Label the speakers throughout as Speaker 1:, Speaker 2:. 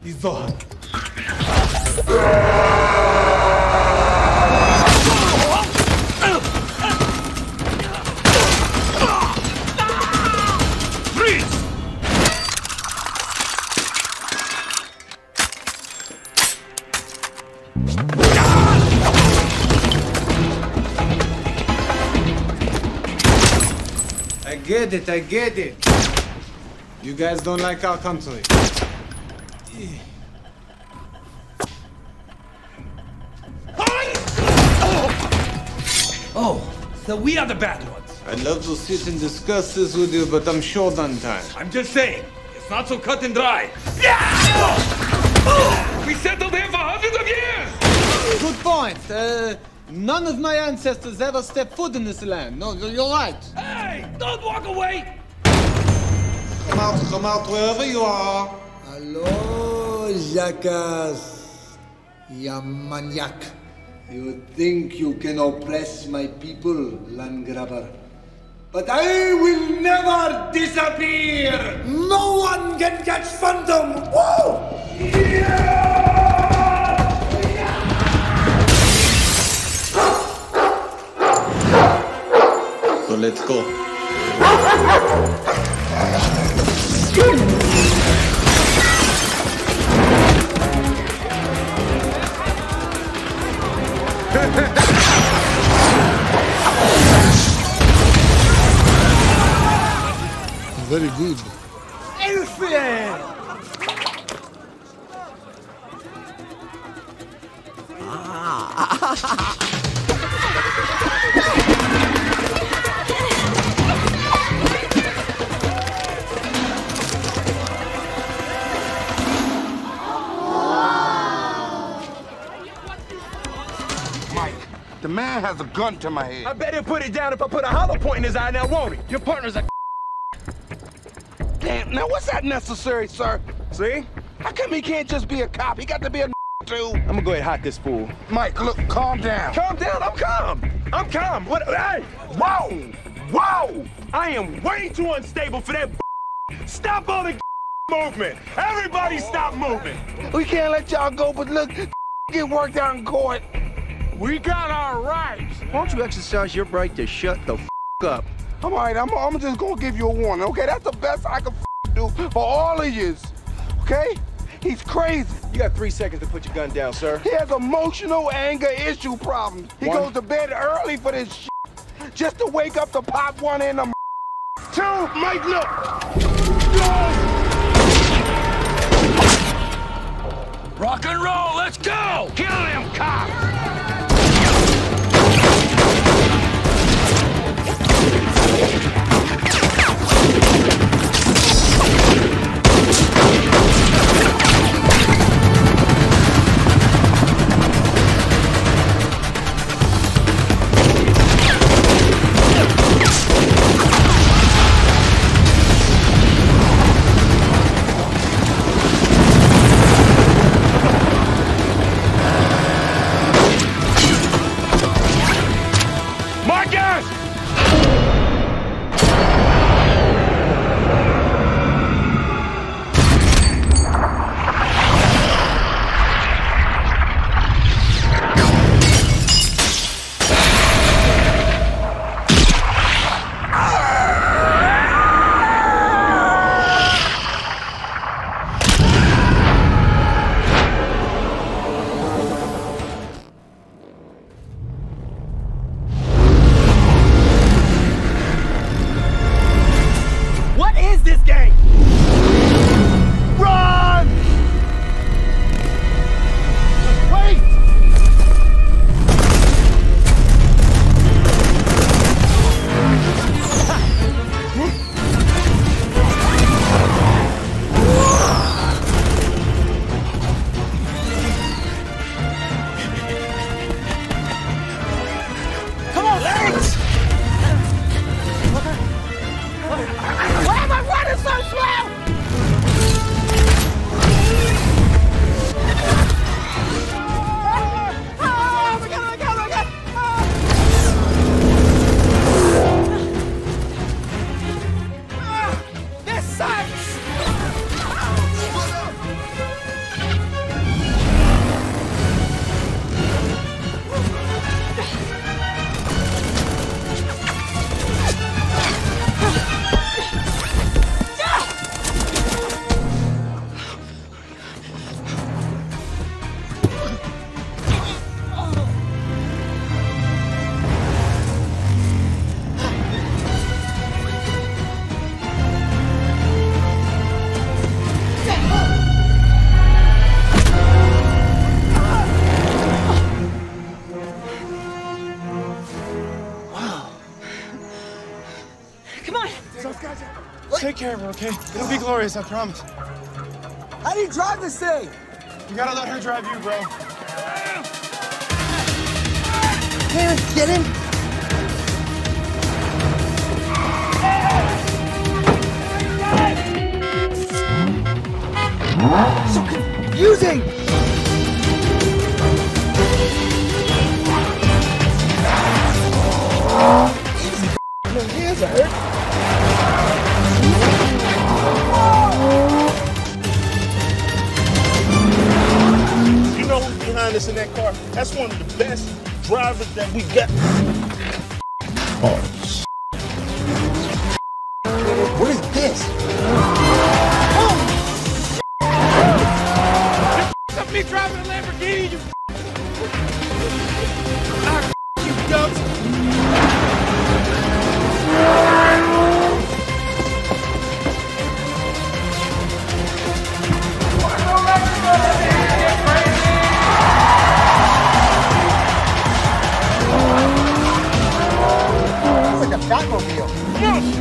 Speaker 1: الظهر. I get it. You guys don't like our country.
Speaker 2: Oh, so we are the bad ones.
Speaker 1: I'd love to sit and discuss this with you, but I'm short on time.
Speaker 2: I'm just saying, it's not so cut and dry. We settled here for hundreds of years!
Speaker 1: Good point. None of my ancestors ever stepped foot in this land. No, you're right.
Speaker 2: Hey, don't walk away!
Speaker 1: Come out, wherever you are.
Speaker 3: Hello, Jackass. Ya maniac. You think you can oppress my people, land grabber. But I will never disappear! No one can catch Phantom! Whoa!
Speaker 1: So let's go.
Speaker 3: Very good.
Speaker 2: Elfie!
Speaker 4: The man has a gun to my head.
Speaker 2: I bet he'll put it down if I put a hollow point in his eye now, won't he? Your partner's a
Speaker 4: Damn, now what's that necessary, sir? See? How come he can't just be a cop? He got to be a too.
Speaker 2: I'm gonna go ahead and hot this fool.
Speaker 4: Mike, look, calm down.
Speaker 2: Calm down, I'm calm. I'm calm. What? Hey! Whoa! Whoa! I am way too unstable for that. Stop all the movement. Everybody stop moving.
Speaker 4: We can't let y'all go, but look, get worked out in court.
Speaker 2: We got our rights.
Speaker 5: Why don't you exercise your right to shut the up?
Speaker 4: All right, I'm just gonna give you a warning, okay? That's the best I can do for all of yous, okay? He's crazy.
Speaker 5: You got 3 seconds to put your gun down, sir.
Speaker 4: He has emotional anger issue problems. He goes to bed early for this shit, just to wake up to pop one in the
Speaker 2: 2, Mike, look. Rock and roll, let's go! Kill him, cops!
Speaker 6: care of her, okay? It'll be glorious, I promise.
Speaker 7: How do you drive this thing?
Speaker 6: You gotta let her drive you, bro.
Speaker 7: Hey, let's get him. So confusing! My hands hurt.
Speaker 8: You know who's behind us in that car? That's one of the best drivers that we got. Oh,
Speaker 7: What is this?
Speaker 6: Stop me driving a Lamborghini, you you dumb.
Speaker 7: It's like a Batmobile.
Speaker 2: Oh,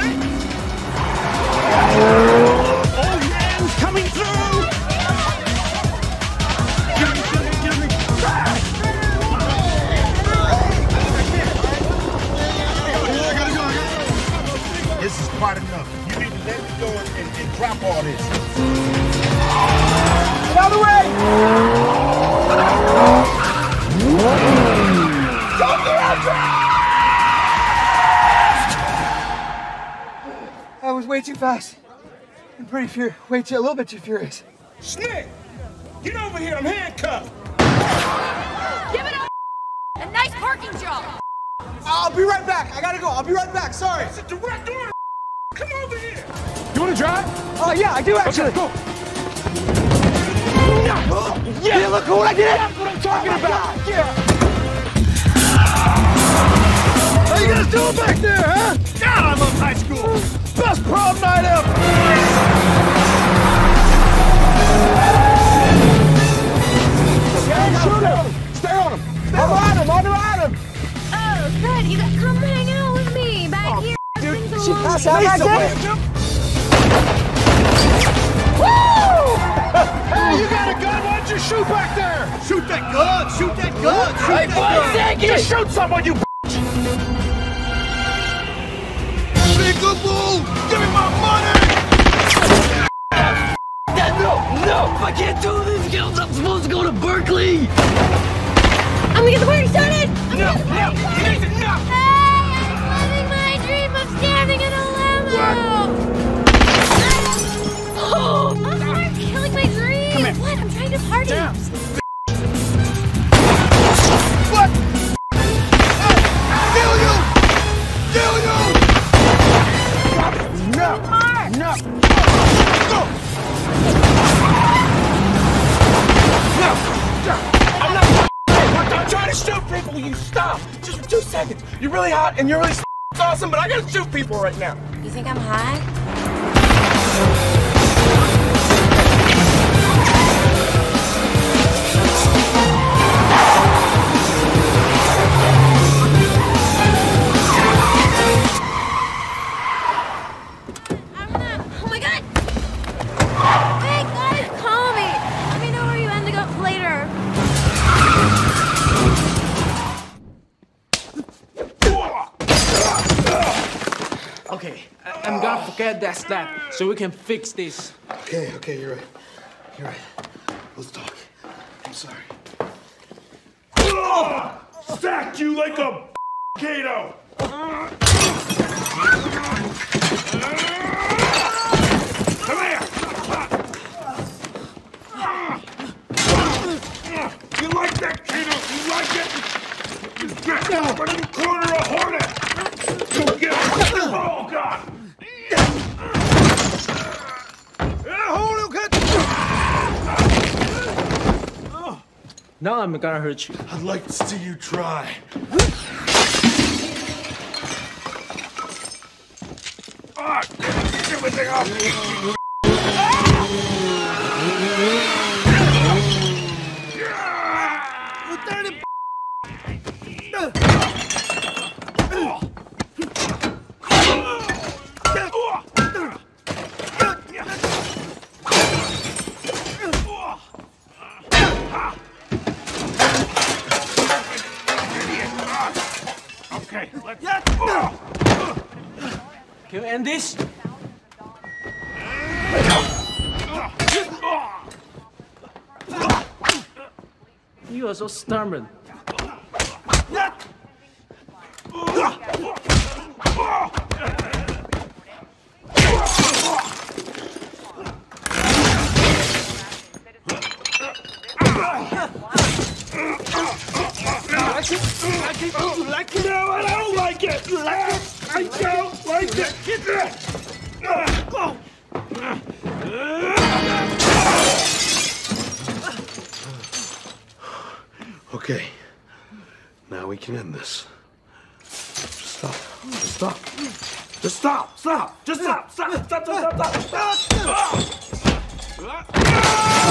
Speaker 2: yeah, who's coming through?
Speaker 8: this is quite enough. You need to let me go and drop all this.
Speaker 7: Get out of the way! That was way too fast. I'm a little bit too furious.
Speaker 2: Snick! Get over here, I'm handcuffed!
Speaker 9: Give it up! A nice parking job!
Speaker 7: I'll be right back. I gotta go. I'll be right back. Sorry.
Speaker 2: It's a direct order! Come over here!
Speaker 6: You wanna drive?
Speaker 7: Oh, yeah, I do actually.
Speaker 6: Okay, go.
Speaker 7: Yeah, look what I did.
Speaker 6: That's what I'm talking about!
Speaker 7: Yeah. How you guys doing back there, huh?
Speaker 2: God, I love high school!
Speaker 7: Best prom night ever. Shoot him. Stay on him. I'm on him.
Speaker 9: Oh, good. You guys come hang out with me back here.
Speaker 7: Dude,
Speaker 9: Everything's
Speaker 7: she
Speaker 9: along.
Speaker 7: passed out back there.
Speaker 6: Hey, you got a gun? Why don't you shoot back there?
Speaker 1: Shoot that gun! Shoot that gun! Shoot
Speaker 6: Hey,
Speaker 1: that gun!
Speaker 6: Just shoot someone, you
Speaker 1: Peekaboo! Give me my money!
Speaker 10: No! I can't do this, girls! I'm supposed to go to Berkeley!
Speaker 9: I'm gonna get the party started!
Speaker 2: No!
Speaker 9: Hey, I'm living my dream of standing in a limo! Oh, I'm killing my dream!
Speaker 2: Come here.
Speaker 9: What? I'm trying to party!
Speaker 2: What? Kill you! Kill you!
Speaker 7: No.
Speaker 9: Mark!
Speaker 7: No.
Speaker 2: Go!
Speaker 6: I'm trying to shoot people. Will you stop? Just for 2 seconds. You're really hot and you're really awesome, but I gotta shoot people right now.
Speaker 9: You think I'm hot? Oh my god! Hey guys, call me! Let me know where you ended up later.
Speaker 10: Okay, I'm gonna forget that slap so we can fix this.
Speaker 3: Okay, you're right. Let's talk. I'm sorry.
Speaker 2: Stacked you like a Kato! Come here! You like that, Kato? You like it? You get but you corner a hornet! Go get it! Oh, God!
Speaker 10: Now I'm gonna hurt you.
Speaker 3: I'd like to see you try.
Speaker 2: Ah, get everything off me!
Speaker 10: Can we end this? You are so stubborn.
Speaker 8: You like it? No, I don't like it. You like it? I don't like it.
Speaker 3: Okay. Now we can end this. Stop. Just stop. Just stop. Stop. Just stop. Stop. Stop. Stop. Stop. Stop. Stop.